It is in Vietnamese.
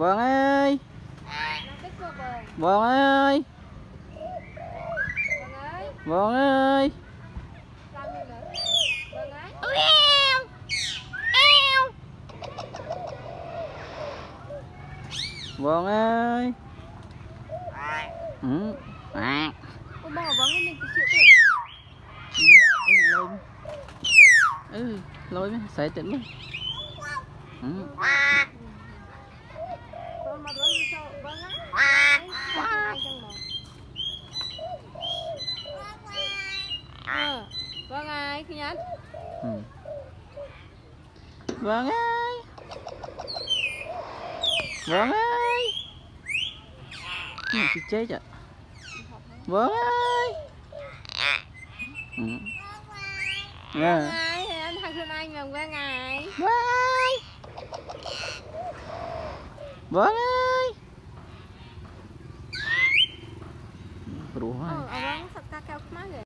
Vâng ơi. Vâng ơi. Vâng ơi. Vâng ơi. Ừ. À. Con bò vắng mình cái chuyện Ừ, lôi mấy xài tỉnh luôn. Ừ. con mặt lớn sao vâng á. Vâng ai khi nhắn. Ừ. Vâng ơi. Vâng ơi. Chị chết ạ. Vâng ơi. Ừ. Vâng ai thì anh thằng Xuân Anh là vâng ai. Vâng ơi. Vâng ơi. Vâng, vâng, sắp ca keo mắt rồi.